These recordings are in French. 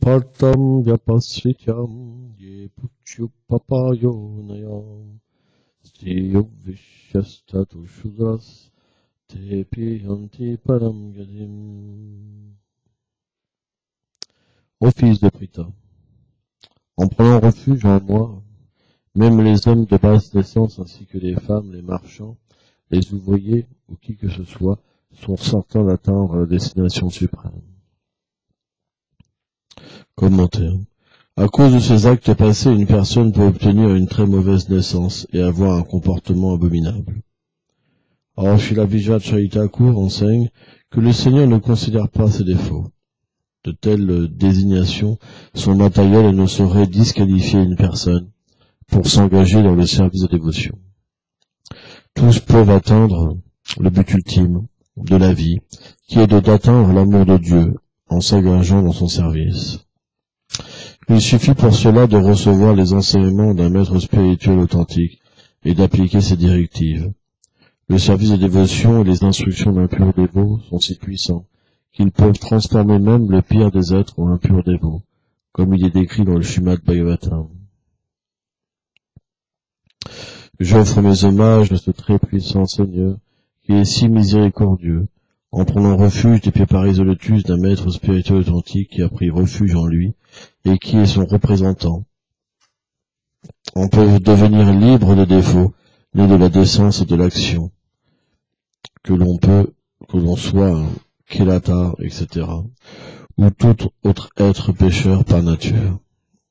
Partam yapasrityam ye puchu papayo nayam stiyo vishyastatu shudras tepi yanti param gadim. Ô fils de Pritha, en prenant refuge en moi, même les hommes de basse naissance ainsi que les femmes, les marchands, les ouvriers ou qui que ce soit sont certains d'atteindre la destination suprême. Commentaire. À cause de ces actes passés, une personne peut obtenir une très mauvaise naissance et avoir un comportement abominable. Or, Srila Vijay Thakur enseigne que le Seigneur ne considère pas ses défauts. De telles désignations sont matérielles et ne sauraient disqualifier une personne pour s'engager dans le service de dévotion. Tous peuvent atteindre le but ultime de la vie, qui est d'atteindre l'amour de Dieu en s'engageant dans son service. Il suffit pour cela de recevoir les enseignements d'un maître spirituel authentique et d'appliquer ses directives. Le service de dévotion et les instructions d'un pur dévot sont si puissants qu'ils peuvent transformer même le pire des êtres en un pur dévot, comme il est décrit dans le Srimad Bhagavatam. J'offre mes hommages à ce très puissant Seigneur, qui est si miséricordieux, en prenant refuge des pieds paris au lotus d'un maître spirituel authentique qui a pris refuge en lui, et qui est son représentant. On peut devenir libre des défauts, nés de la décence et de l'action, que l'on soit Kilata, etc., ou tout autre être pécheur par nature.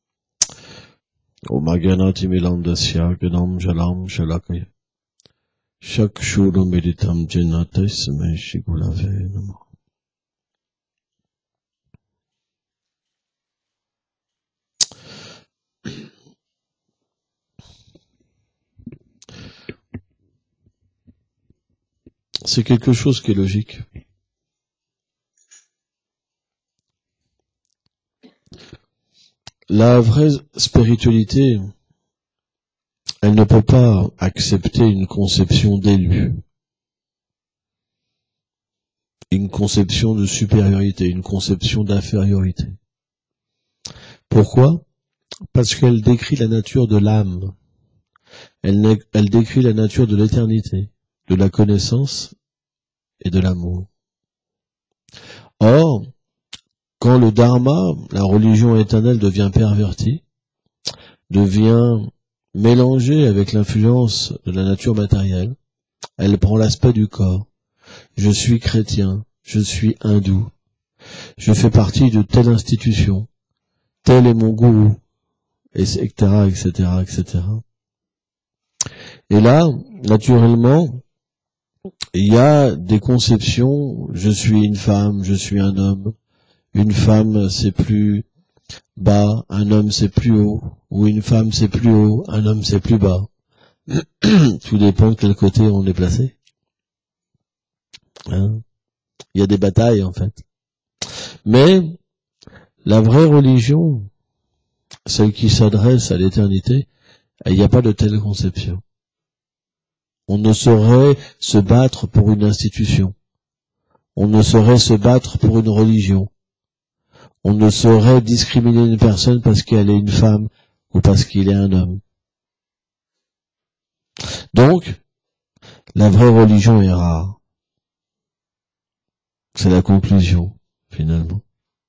O Maganati Milandasya Ganam Jalam Shalakaya Shak Shuru Meditam Jinates Meshigulave Nama. C'est quelque chose qui est logique. La vraie spiritualité, elle ne peut pas accepter une conception d'élu, une conception de supériorité, une conception d'infériorité. Pourquoi? Parce qu'elle décrit la nature de l'âme. Elle décrit la nature de l'éternité, de la connaissance et de l'amour. Or, quand le dharma, la religion éternelle, devient pervertie, devient mélangée avec l'influence de la nature matérielle, elle prend l'aspect du corps. Je suis chrétien, je suis hindou, je fais partie de telle institution, tel est mon gourou, etc., etc., etc. Et là, naturellement, il y a des conceptions, je suis une femme, je suis un homme, une femme c'est plus bas, un homme c'est plus haut, ou une femme c'est plus haut, un homme c'est plus bas. Tout dépend de quel côté on est placé. Hein? Il y a des batailles en fait. Mais la vraie religion, celle qui s'adresse à l'éternité, il n'y a pas de telle conception. On ne saurait se battre pour une institution. On ne saurait se battre pour une religion. On ne saurait discriminer une personne parce qu'elle est une femme ou parce qu'il est un homme. Donc, la vraie religion est rare. C'est la conclusion, finalement.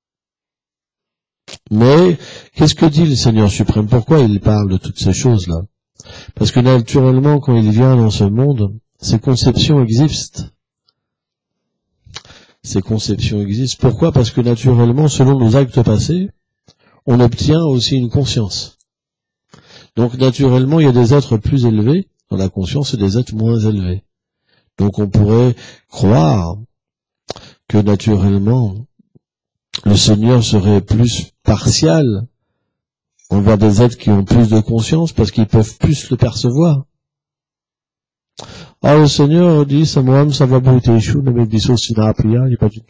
Mais, qu'est-ce que dit le Seigneur suprême? Pourquoi il parle de toutes ces choses-là? Parce que naturellement, quand il vient dans ce monde, ces conceptions existent. Ces conceptions existent. Pourquoi? Parce que naturellement, selon nos actes passés, on obtient aussi une conscience. Donc naturellement, il y a des êtres plus élevés dans la conscience et des êtres moins élevés. Donc on pourrait croire que naturellement, le Seigneur serait plus partial envers des êtres qui ont plus de conscience parce qu'ils peuvent plus le percevoir. Alors le Seigneur dit, Samoam Savabhuteshu, Namediso Sinapriya,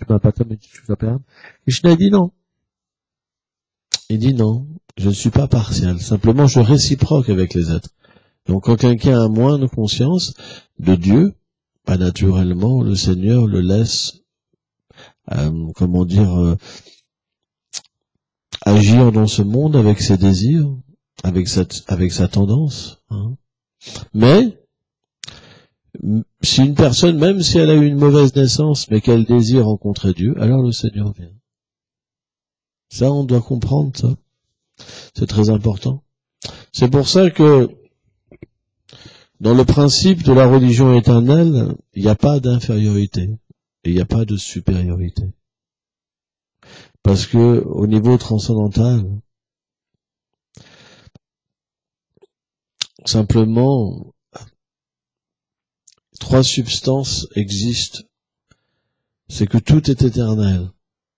Krishna dit non. Il dit non, je ne suis pas partial, simplement je réciproque avec les êtres. Donc quand quelqu'un a moins de conscience de Dieu, pas naturellement, le Seigneur le laisse, agir agir dans ce monde avec ses désirs, avec sa tendance. Hein. Mais si une personne, même si elle a eu une mauvaise naissance, mais qu'elle désire rencontrer Dieu, alors le Seigneur vient. Ça, on doit comprendre ça. C'est très important. C'est pour ça que dans le principe de la religion éternelle, il n'y a pas d'infériorité et il n'y a pas de supériorité. Parce que au niveau transcendantal, simplement, 3 substances existent. C'est que tout est éternel.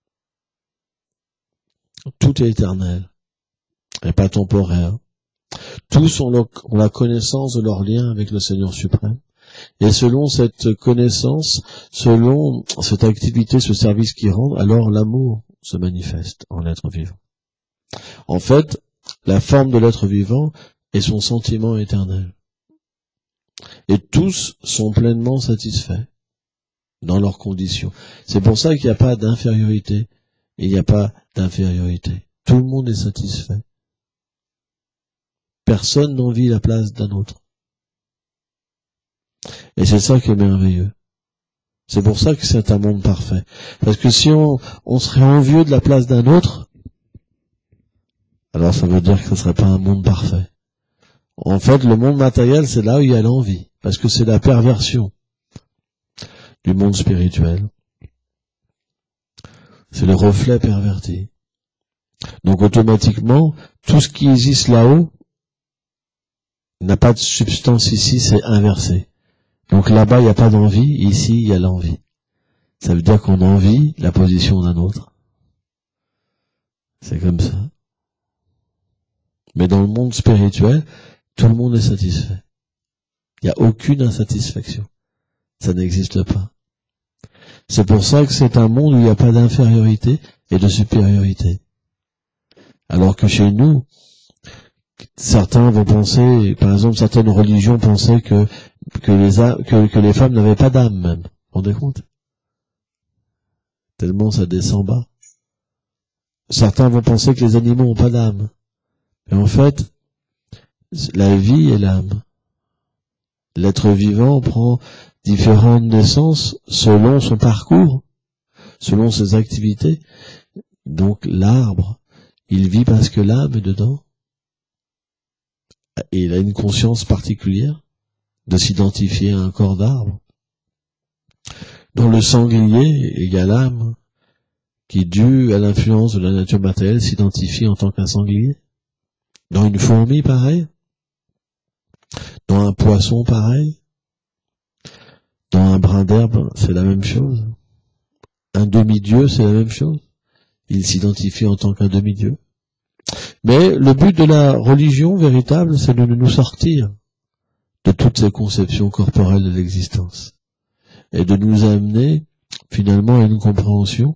Tout est éternel et pas temporaire. Tous ont la connaissance de leur lien avec le Seigneur suprême. Et selon cette connaissance, selon cette activité, ce service qu'ils rendent, alors l'amour se manifeste en l'être vivant. En fait, la forme de l'être vivant est son sentiment éternel. Et tous sont pleinement satisfaits dans leurs conditions. C'est pour ça qu'il n'y a pas d'infériorité. Il n'y a pas d'infériorité. Tout le monde est satisfait. Personne n'envie la place d'un autre. Et c'est ça qui est merveilleux. C'est pour ça que c'est un monde parfait. Parce que si on serait envieux de la place d'un autre, alors ça veut dire que ce serait pas un monde parfait. En fait, le monde matériel, c'est là où il y a l'envie. Parce que c'est la perversion du monde spirituel. C'est le reflet perverti. Donc automatiquement, tout ce qui existe là-haut n'a pas de substance ici, c'est inversé. Donc là-bas, il n'y a pas d'envie, ici, il y a l'envie. Ça veut dire qu'on envie la position d'un autre. C'est comme ça. Mais dans le monde spirituel, tout le monde est satisfait. Il n'y a aucune insatisfaction. Ça n'existe pas. C'est pour ça que c'est un monde où il n'y a pas d'infériorité et de supériorité. Alors que chez nous, certains vont penser, par exemple, certaines religions pensaient que les femmes n'avaient pas d'âme même. Vous vous rendez compte? Tellement ça descend bas. Certains vont penser que les animaux n'ont pas d'âme. Mais en fait, la vie est l'âme. L'être vivant prend différentes naissances selon son parcours, selon ses activités. Donc l'arbre, il vit parce que l'âme est dedans. Et il a une conscience particulière de s'identifier à un corps d'arbre. Dans le sanglier, il y a l'âme qui, due à l'influence de la nature matérielle, s'identifie en tant qu'un sanglier. Dans une fourmi, pareil. Dans un poisson, pareil. Dans un brin d'herbe, c'est la même chose. Un demi-dieu, c'est la même chose. Il s'identifie en tant qu'un demi-dieu. Mais le but de la religion véritable, c'est de nous sortir de toutes ces conceptions corporelles de l'existence et de nous amener finalement à une compréhension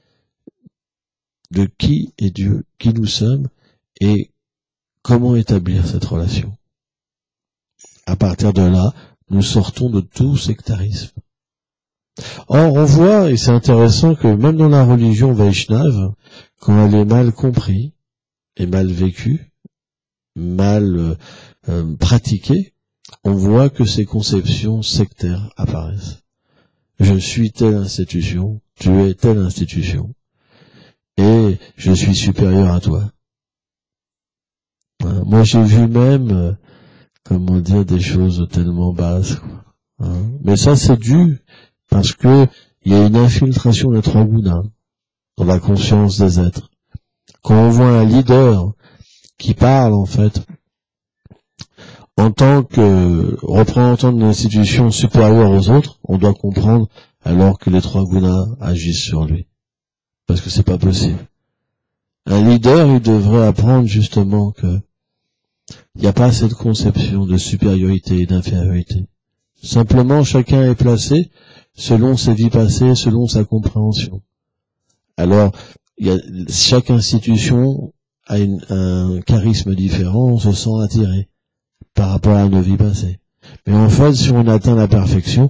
de qui est Dieu, qui nous sommes et comment établir cette relation. À partir de là, nous sortons de tout sectarisme. Or, on voit, et c'est intéressant, que même dans la religion Vaishnave, quand elle est mal comprise, et mal vécue, mal pratiquée, on voit que ces conceptions sectaires apparaissent. Je suis telle institution, tu es telle institution, et je suis supérieur à toi. Voilà. Moi j'ai vu même, comment dire, des choses tellement basses. Hein. Mais ça c'est dû parce que il y a une infiltration des 3 gunas dans la conscience des êtres. Quand on voit un leader qui parle, en fait, en tant que représentant d'une institution supérieure aux autres, on doit comprendre alors que les 3 gunas agissent sur lui. Parce que c'est pas possible. Un leader, il devrait apprendre justement que il n'y a pas cette conception de supériorité et d'infériorité. Simplement, chacun est placé selon ses vies passées, selon sa compréhension. Alors, chaque institution a un charisme différent, on se sent attiré par rapport à nos vies passées. Mais en fait, si on atteint la perfection,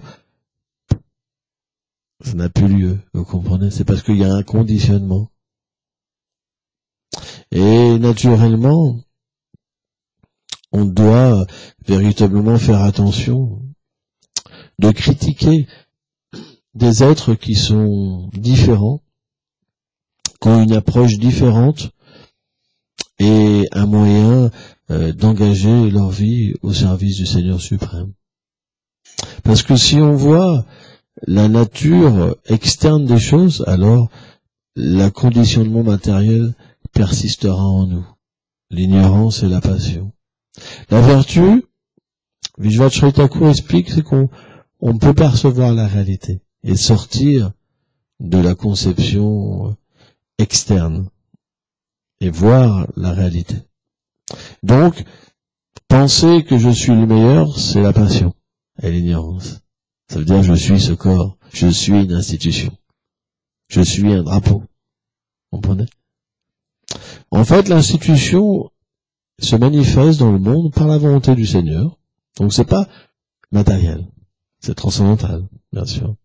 ça n'a plus lieu, vous comprenez? C'est parce qu'il y a un conditionnement. Et naturellement, on doit véritablement faire attention de critiquer des êtres qui sont différents, qui ont une approche différente et un moyen d'engager leur vie au service du Seigneur suprême. Parce que si on voit la nature externe des choses, alors la conditionnement matériel persistera en nous. L'ignorance et la passion. La vertu, Vishvacharya Thakur explique, c'est qu'on peut percevoir la réalité et sortir de la conception externe et voir la réalité. Donc, penser que je suis le meilleur, c'est la passion et l'ignorance. Ça veut dire je suis ce corps, je suis une institution, je suis un drapeau. Vous comprenez? En fait, l'institution se manifeste dans le monde par la volonté du Seigneur. Donc c'est pas matériel, c'est transcendantal, bien sûr.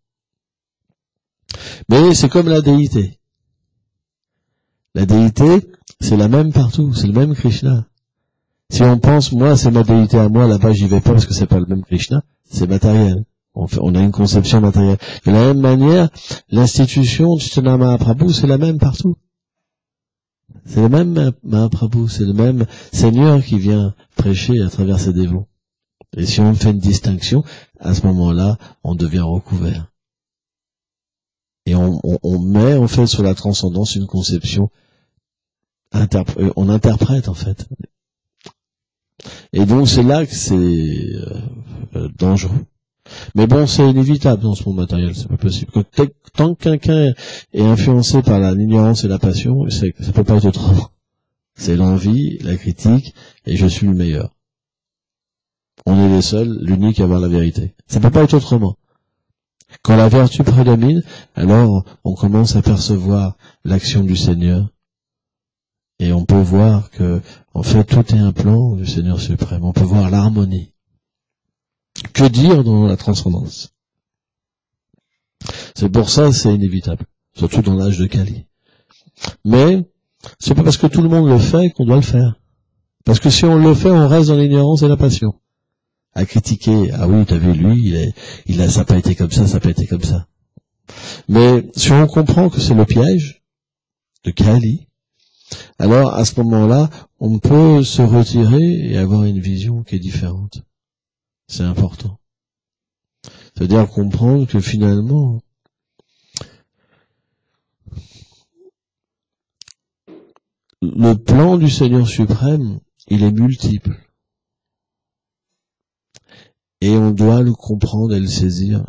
Mais c'est comme la déité. La déité, c'est la même partout, c'est le même Krishna. Si on pense, moi, c'est ma déité à moi, là-bas, j'y vais pas parce que c'est pas le même Krishna, c'est matériel. On a une conception matérielle. De la même manière, l'institution de Chaitanya Mahaprabhu, c'est la même partout. C'est le même Mahaprabhu, c'est le même Seigneur qui vient prêcher à travers ses dévots. Et si on fait une distinction, à ce moment-là, on devient recouvert. Et on met, en fait, sur la transcendance une conception, on interprète, en fait. Et donc, c'est là que c'est dangereux. Mais bon, c'est inévitable dans ce monde matériel, c'est pas possible. Tant que quelqu'un est influencé par l'ignorance et la passion, ça peut pas être autrement. C'est l'envie, la critique, et je suis le meilleur. On est les seuls, l'unique à avoir la vérité. Ça peut pas être autrement. Quand la vertu prédomine, alors on commence à percevoir l'action du Seigneur, et on peut voir que, en fait, tout est un plan du Seigneur suprême. On peut voir l'harmonie. Que dire dans la transcendance? C'est pour ça, c'est inévitable. Surtout dans l'âge de Kali. Mais, c'est pas parce que tout le monde le fait qu'on doit le faire. Parce que si on le fait, on reste dans l'ignorance et la passion. À critiquer, ah oui, t'as vu, lui, ça n'a pas été comme ça, ça n'a pas été comme ça. Mais, si on comprend que c'est le piège de Kali, alors, à ce moment-là, on peut se retirer et avoir une vision qui est différente. C'est important. C'est-à-dire comprendre que finalement, le plan du Seigneur suprême, il est multiple. Et on doit le comprendre et le saisir.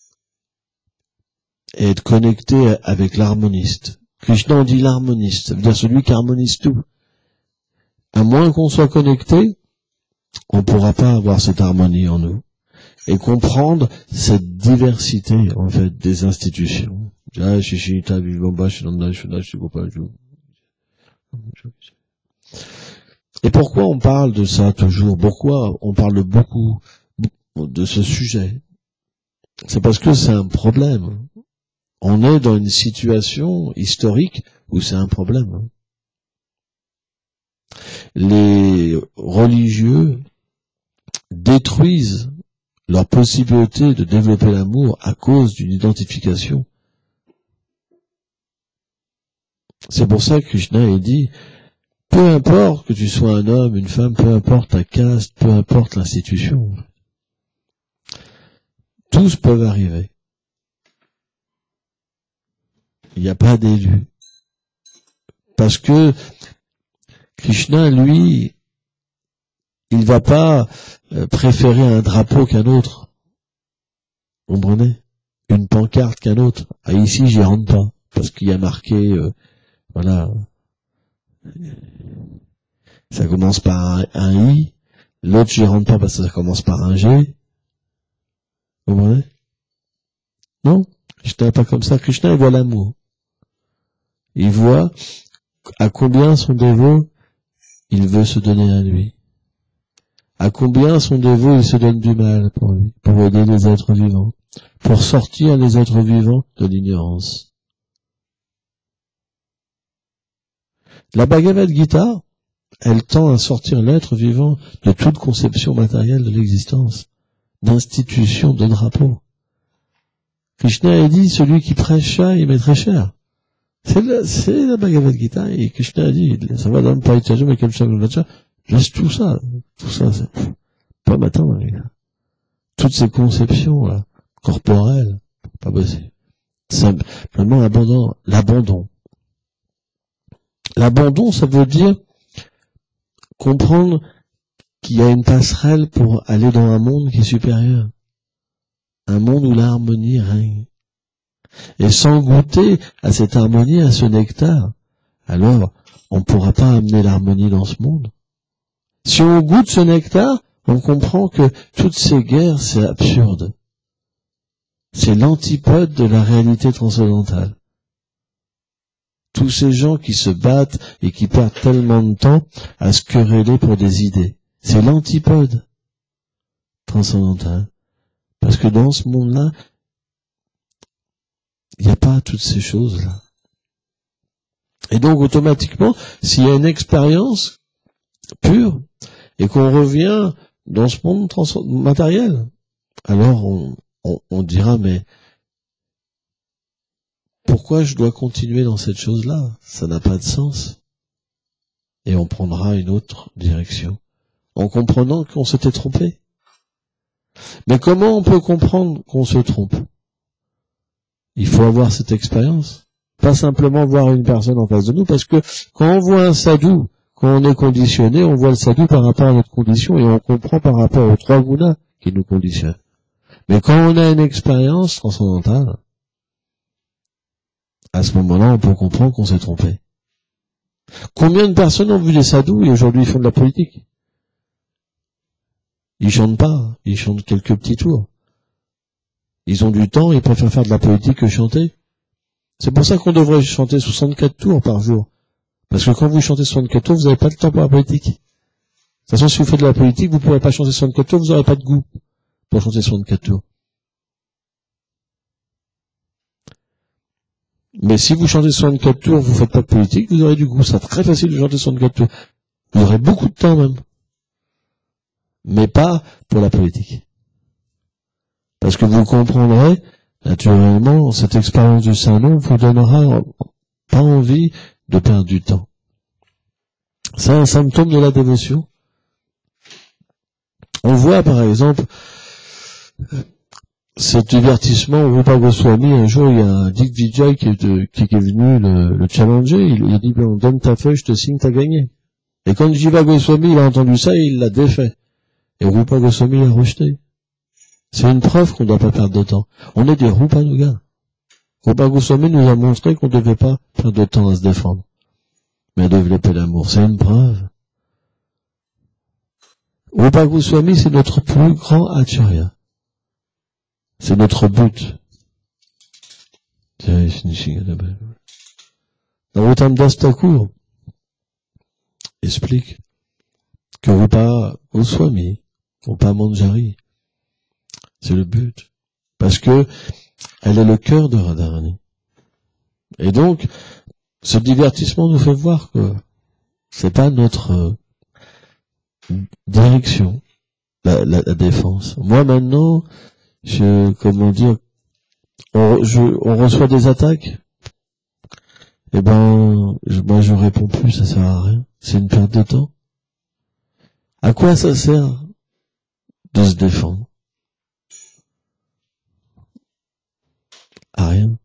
Et être connecté avec l'harmoniste. Krishna, on dit l'harmoniste. Ça veut dire celui qui harmonise tout. À moins qu'on soit connecté, on ne pourra pas avoir cette harmonie en nous et comprendre cette diversité en fait des institutions. Et pourquoi on parle de ça toujours? Pourquoi on parle beaucoup de ce sujet? C'est parce que c'est un problème. On est dans une situation historique où c'est un problème. Les religieux détruisent leur possibilité de développer l'amour à cause d'une identification. C'est pour ça que Krishna a dit, peu importe que tu sois un homme, une femme, peu importe ta caste, peu importe l'institution, tous peuvent arriver. Il n'y a pas d'élu. Parce que Krishna, lui, il ne va pas préférer un drapeau qu'un autre. Vous comprenez? Une pancarte qu'un autre. Ah, ici, j'y rentre pas. Parce qu'il y a marqué, voilà, ça commence par un I. L'autre, j'y rentre pas parce que ça commence par un G. Vous comprenez? Non? Krishna n'est pas comme ça. Krishna, il voit l'amour. Il voit à combien son dévot, il veut se donner à lui. À combien son dévot, il se donne du mal pour lui, pour aider les êtres vivants, pour sortir les êtres vivants de l'ignorance. La Bhagavad Gita, elle tend à sortir l'être vivant de toute conception matérielle de l'existence, d'institution, de drapeau. Krishna a dit, celui qui prêche ça, il met très cher. C'est la Bhagavad Gita, et Krishna a dit, ça va dans le Parityajam, mais comme ça, laisse tout ça, c'est pas m'attendre, les gars. Toutes ces conceptions, là, corporelles, pas possible. Simplement l'abandon. L'abandon, ça veut dire comprendre qu'il y a une passerelle pour aller dans un monde qui est supérieur. Un monde où l'harmonie règne. Et sans goûter à cette harmonie, à ce nectar, alors on ne pourra pas amener l'harmonie dans ce monde. Si on goûte ce nectar, on comprend que toutes ces guerres, c'est absurde. C'est l'antipode de la réalité transcendantale. Tous ces gens qui se battent et qui perdent tellement de temps à se quereller pour des idées, c'est l'antipode transcendantal. Parce que dans ce monde-là, il n'y a pas toutes ces choses-là. Et donc, automatiquement, s'il y a une expérience pure, et qu'on revient dans ce monde matériel, alors on dira, mais pourquoi je dois continuer dans cette chose-là? Ça n'a pas de sens. Et on prendra une autre direction, en comprenant qu'on s'était trompé. Mais comment on peut comprendre qu'on se trompe? Il faut avoir cette expérience. Pas simplement voir une personne en face de nous, parce que quand on voit un sadhu, quand on est conditionné, on voit le sadhu par rapport à notre condition et on comprend par rapport aux trois gunas qui nous conditionnent. Mais quand on a une expérience transcendantale, à ce moment-là, on peut comprendre qu'on s'est trompé. Combien de personnes ont vu des sadhus et aujourd'hui ils font de la politique? Ils chantent pas, ils chantent quelques petits tours. Ils ont du temps, ils préfèrent faire de la politique que chanter. C'est pour ça qu'on devrait chanter 64 tours par jour. Parce que quand vous chantez 64 tours, vous n'avez pas le temps pour la politique. De toute façon, si vous faites de la politique, vous ne pourrez pas chanter 64 tours, vous n'aurez pas de goût pour chanter 64 tours. Mais si vous chantez 64 tours, vous ne faites pas de politique, vous aurez du goût. C'est très facile de chanter 64 tours. Vous aurez beaucoup de temps même. Mais pas pour la politique. Parce que vous comprendrez, naturellement, cette expérience du Saint-Nom vous donnera pas envie de perdre du temps. C'est un symptôme de la dévotion. On voit par exemple cet divertissement au Rupa Goswami. Un jour, il y a un Dick Vijay qui est venu le challenger. Il a dit, donne ta feuille, je te signe, t'as gagné. Et quand Jiva Goswami il a entendu ça, il l'a défait. Et Rupa Goswami l'a rejeté. C'est une preuve qu'on ne doit pas perdre de temps. On est des Rupanugas. Rupa Goswami nous a montré qu'on ne devait pas perdre de temps à se défendre, mais à développer l'amour. C'est une preuve. Rupa Goswami, c'est notre plus grand acharya. C'est notre but. Narottam Das Thakur explique que Rupa Goswami, Rupa Manjari, c'est le but. Parce que elle est le cœur de Radharani. Et donc, ce divertissement nous fait voir que c'est pas notre direction, la défense. Moi maintenant, on reçoit des attaques, et moi je réponds plus, ça sert à rien. C'est une perte de temps. À quoi ça sert de se défendre? À rien.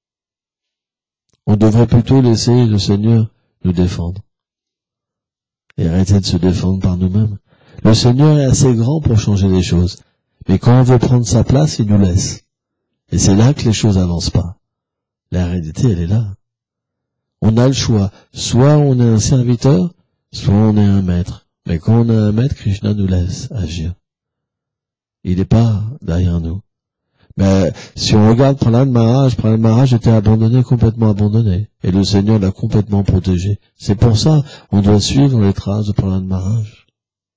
On devrait plutôt laisser le Seigneur nous défendre. Et arrêter de se défendre par nous-mêmes. Le Seigneur est assez grand pour changer les choses. Mais quand on veut prendre sa place, il nous laisse. Et c'est là que les choses avancent pas. La réalité, elle est là. On a le choix. Soit on est un serviteur, soit on est un maître. Mais quand on a un maître, Krishna nous laisse agir. Il n'est pas derrière nous. Mais si on regarde Prahlad Maharaj était abandonné, complètement abandonné. Et le Seigneur l'a complètement protégé. C'est pour ça on doit suivre les traces de Prahlad Maharaj.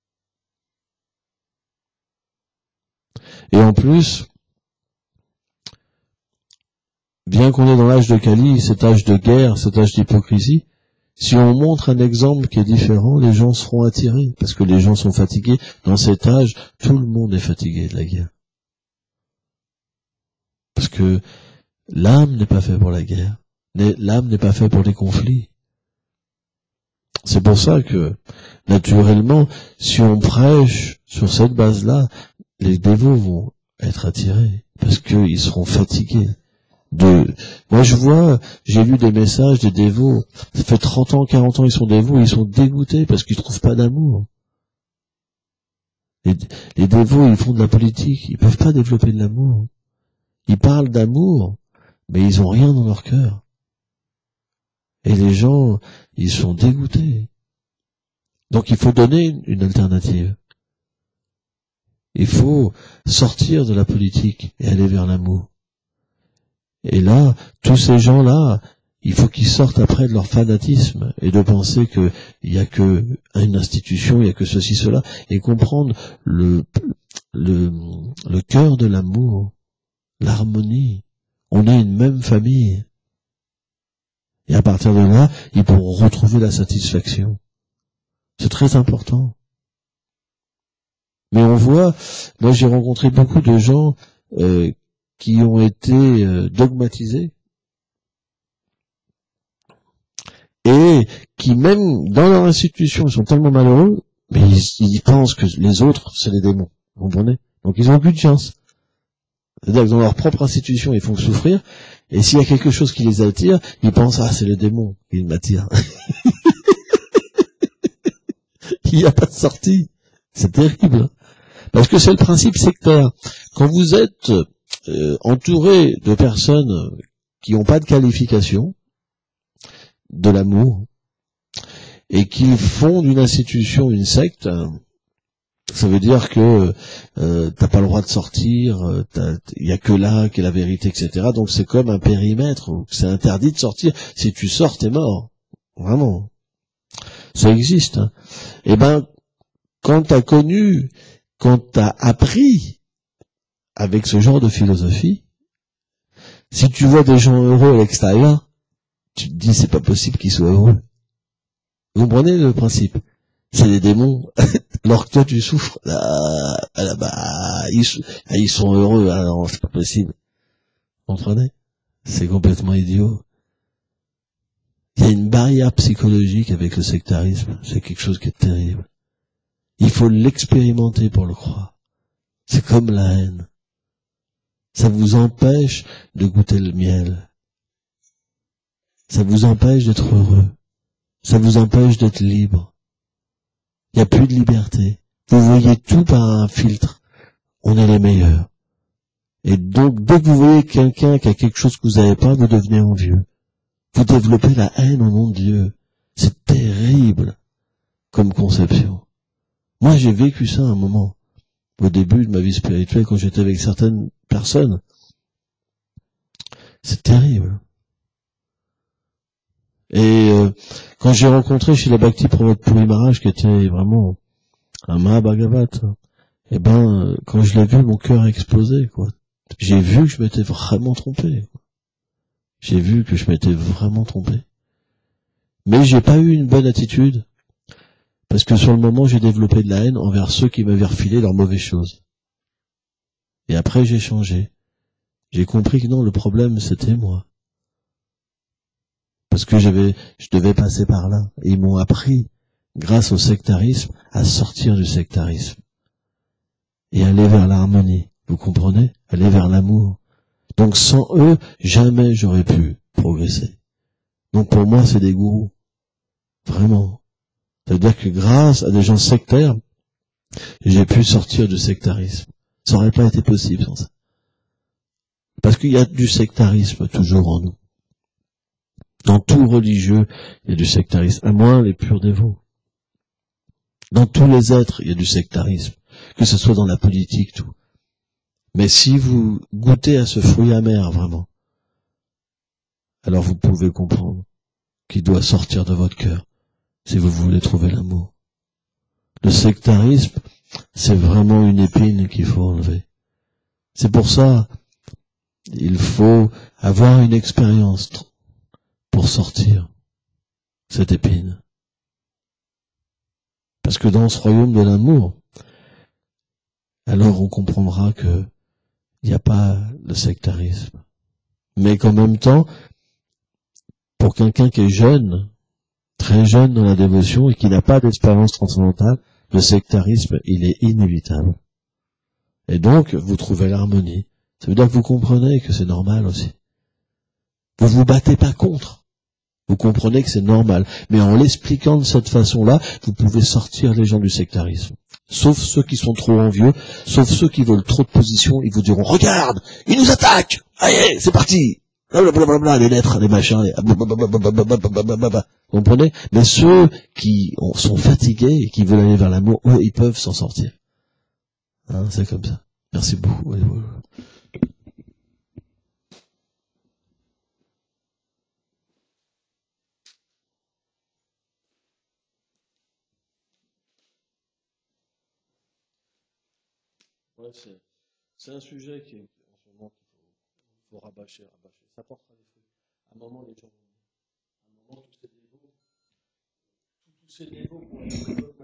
Et en plus, bien qu'on est dans l'âge de Kali, cet âge de guerre, cet âge d'hypocrisie, Si on montre un exemple qui est différent, les gens seront attirés, parce que les gens sont fatigués. Dans cet âge, tout le monde est fatigué de la guerre. Parce que l'âme n'est pas faite pour la guerre. L'âme n'est pas faite pour les conflits. C'est pour ça que, naturellement, si on prêche sur cette base-là, les dévots vont être attirés, parce qu'ils seront fatigués. Moi j'ai lu des messages des dévots, ça fait 30 ans, 40 ans ils sont dévots, ils sont dégoûtés parce qu'ils trouvent pas d'amour. Les dévots, ils font de la politique, ils peuvent pas développer de l'amour. Ils parlent d'amour, mais ils ont rien dans leur cœur. Et les gens, ils sont dégoûtés. Donc il faut donner une alternative. Il faut sortir de la politique et aller vers l'amour. Et là, tous ces gens-là, il faut qu'ils sortent après de leur fanatisme et de penser qu'il n'y a que une institution, il n'y a que ceci, cela, et comprendre le cœur de l'amour, l'harmonie. On est une même famille. Et à partir de là, ils pourront retrouver la satisfaction. C'est très important. Mais on voit, moi j'ai rencontré beaucoup de gens qui ont été dogmatisés et qui même dans leur institution ils sont tellement malheureux, mais ils pensent que les autres c'est les démons, vous comprenez? Donc ils ont aucune chance. C'est-à-dire que dans leur propre institution ils font que souffrir, et s'il y a quelque chose qui les attire, ils pensent c'est les démons qui m'attirent. Il n'y a pas de sortie. C'est terrible. Parce que c'est le principe sectaire. Quand vous êtes entouré de personnes qui n'ont pas de qualification de l'amour et qui font d'une institution une secte, ça veut dire que t'as pas le droit de sortir, il y a que là qu'est la vérité, etc. Donc c'est comme un périmètre où c'est interdit de sortir. Si tu sors, t'es mort. Vraiment. Ça existe. Hein. Et ben, quand t'as appris avec ce genre de philosophie, si tu vois des gens heureux à l'extérieur, tu te dis c'est pas possible qu'ils soient heureux. Vous comprenez le principe? C'est des démons. Alors que toi tu souffres, ils sont heureux, alors c'est pas possible. Vous comprenez? C'est complètement idiot. Il y a une barrière psychologique avec le sectarisme, c'est quelque chose qui est terrible. Il faut l'expérimenter pour le croire. C'est comme la haine. Ça vous empêche de goûter le miel. Ça vous empêche d'être heureux. Ça vous empêche d'être libre. Il n'y a plus de liberté. Vous voyez tout par un filtre. On est les meilleurs. Et donc, dès que vous voyez quelqu'un qui a quelque chose que vous n'avez pas, vous devenez envieux. Vous développez la haine au nom de Dieu. C'est terrible comme conception. Moi, j'ai vécu ça un moment. Au début de ma vie spirituelle, quand j'étais avec certaines personnes. C'est terrible. Et quand j'ai rencontré chez la Bhakti Pramod Puri Maharaj, qui était vraiment un Mahabhagavat, et ben, quand je l'ai vu, mon cœur a explosé, quoi. J'ai vu que je m'étais vraiment trompé. J'ai vu que je m'étais vraiment trompé. Mais j'ai pas eu une bonne attitude, parce que sur le moment, j'ai développé de la haine envers ceux qui m'avaient refilé leurs mauvaises choses. Et après, j'ai changé. J'ai compris que non, le problème, c'était moi. Parce que je devais passer par là. Et ils m'ont appris, grâce au sectarisme, à sortir du sectarisme. Et aller vers l'harmonie. Vous comprenez? Aller vers l'amour. Donc sans eux, jamais j'aurais pu progresser. Donc pour moi, c'est des gourous. Vraiment. C'est-à-dire que grâce à des gens sectaires, j'ai pu sortir du sectarisme. Ça n'aurait pas été possible sans ça. Parce qu'il y a du sectarisme toujours en nous. Dans tout religieux, il y a du sectarisme. À moins les purs dévots. Dans tous les êtres, il y a du sectarisme. Que ce soit dans la politique, tout. Mais si vous goûtez à ce fruit amer, vraiment, alors vous pouvez comprendre qu'il doit sortir de votre cœur si vous voulez trouver l'amour. Le sectarisme, c'est vraiment une épine qu'il faut enlever. C'est pour ça, il faut avoir une expérience pour sortir. cette épine. Parce que dans ce royaume de l'amour, alors on comprendra que il n'y a pas de sectarisme. Mais qu'en même temps, pour quelqu'un qui est jeune, très jeune dans la dévotion et qui n'a pas d'expérience transcendantale, le sectarisme, il est inévitable. Et donc, vous trouvez l'harmonie. Ça veut dire que vous comprenez que c'est normal aussi. Vous vous battez pas contre. Vous comprenez que c'est normal. Mais en l'expliquant de cette façon-là, vous pouvez sortir les gens du sectarisme. Sauf ceux qui sont trop envieux, sauf ceux qui veulent trop de position, ils vous diront, regarde, ils nous attaquent! Allez, c'est parti! Blablabla, les lettres, les machins, les vous comprenez? Mais ceux qui sont fatigués et qui veulent aller vers l'amour, eux, ils peuvent s'en sortir. Hein, c'est comme ça. Merci beaucoup. Ouais, c'est un sujet qui est en ce moment qu'il faut rabâcher. Ça portera des fruits. À un moment, les gens, à un moment, tous ces dévots vont être